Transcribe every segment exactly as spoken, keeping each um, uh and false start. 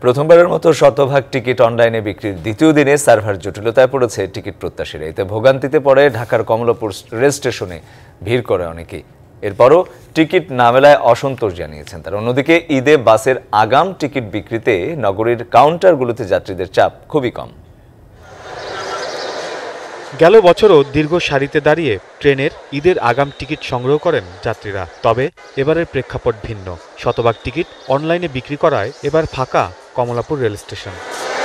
প্রথমবারের মতো শতভাগ টিকিট অনলাইনে বিক্রির দ্বিতীয় দিনে সার্ভার জটিলতায় পড়েছে টিকিট প্রত্যাশীরা। এতে ভোগান্তিতে পড়ে ঢাকার কমলাপুর রেল স্টেশনে ভিড় করে অনেকেই। এরপরও টিকিট না মেলায় অসন্তোষ জানিয়েছেন তারা। অন্যদিকে ঈদে বাসের আগাম টিকিট বিক্রিতে নগরীর কাউন্টারগুলোতে যাত্রীদের চাপ খুবই কম। গেল বছরও দীর্ঘ সারিতে দাঁড়িয়ে ট্রেনের ঈদের আগাম টিকিট সংগ্রহ করেন যাত্রীরা। তবে এবারের প্রেক্ষাপট ভিন্ন। শতভাগ টিকিট অনলাইনে বিক্রি করায় এবার ফাঁকা কমলাপুর রেল স্টেশন।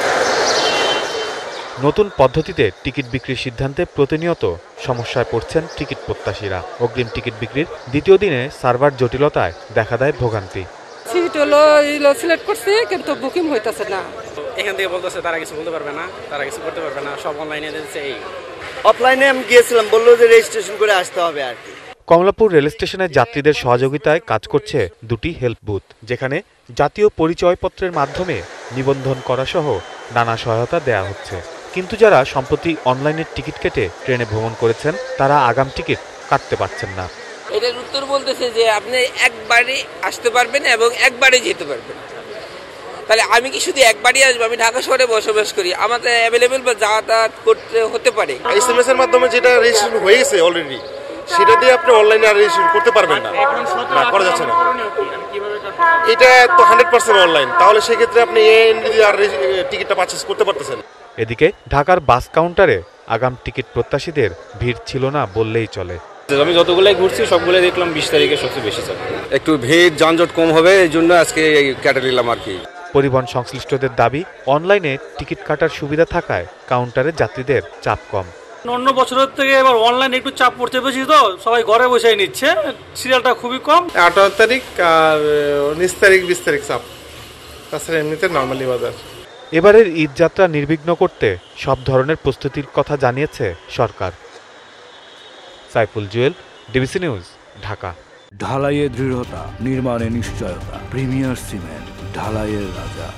নতুন পদ্ধতিতে টিকিট বিক্রির সিদ্ধান্তে প্রতিনিয়ত সমস্যায় পড়ছেন টিকিট প্রত্যাশীরা। অগ্রিম টিকিট বিক্রির দ্বিতীয় দিনে সার্ভার জটিলতায় দেখা দেয় ভোগান্তি। সিট হলো সিলেক্ট করছে কিন্তু বুকিং হইতাছে না। এখান থেকে বলতেছে তারা কিছু বলতে পারবে না, তারা কিছু করতে পারবে না, সব অনলাইনে দিচ্ছে। এই অফলাইনে আমি গিয়েছিলাম, বললো যে রেজিস্ট্রেশন করে আসতে হবে আর কি। কমলাপুর রেল স্টেশনের যাত্রীদের সহযোগিতায় কাজ করছে দুটি হেল্প বুথ, যেখানে জাতীয় পরিচয়পত্রের মাধ্যমে নিবন্ধন করা সহ নানা সহায়তা দেয়া হচ্ছে। কিন্তু যারা সম্প্রতি অনলাইনে টিকিট কেটে ট্রেনে ভ্রমণ করেছেন তারা আগাম টিকিট কাটতে পারছেন না। এটার উত্তর বলতেছে যে আপনি একবারে আসতে পারবেন এবং একবারে যেতে পারবেন। তাহলে আমি কি শুধু একবারই আসবো? আমি ঢাকা শহরে বসবাস করি, আমাদের অ্যাভেলেবেল বা যাতায়াত করতে হতে পারে। এসএমএস এর মাধ্যমে যেটা রেজিস্ট্রেশন হয়ে গেছে অলরেডি, সেটা দিয়ে আপনি অনলাইনে আর রেজিস্ট্রেশন করতে পারবেন না, না করা যাচ্ছে না। এটা তো হান্ড্রেড পার্সেন্ট অনলাইন, তাহলে সেক্ষেত্রে আপনি এএনডি দিয়ে আর টিকিটটা পারচেজ করতে পারতেছেন। এদিকে ঢাকার বাস কাউন্টারে আগাম টিকিট প্রত্যাশীদের ভিড় ছিল না বললেই চলে। আমি যতগুলাই ঘুরছি সবগুলো দেখলাম বিশ তারিখে সবচেয়ে বেশি চাপ। একটু ভিড় যানজট কম হবে, এই জন্য আজকে কেটে নিলাম আর কি। পরিবহন সংশ্লিষ্টদের দাবি, অনলাইনে টিকিট কাটার সুবিধা থাকায় কাউন্টারে যাত্রীদের চাপ কম। অন্য বছরের থেকে এবার অনলাইনে একটু চাপ পড়তে বেশি, তো সবাই ঘরে বসে নিচ্ছে, সিরিয়ালটা খুবই কম। আঠারো তারিখ আর উনিশ তারিখ বিশ তারিখ চাপ, তাছাড়া এমনিতে নর্মালি বাজার। এবারের ঈদ যাত্রা নির্বিঘ্ন করতে সব ধরনের প্রস্তুতির কথা জানিয়েছে সরকার। Saiful Jewel, DBC news, Dhaka. ঢালাইয়ে দৃঢ়তা, নির্মাণে নিশ্চয়তা, প্রিমিয়ার সিমেন্ট, ঢালাইয়ের রাজা।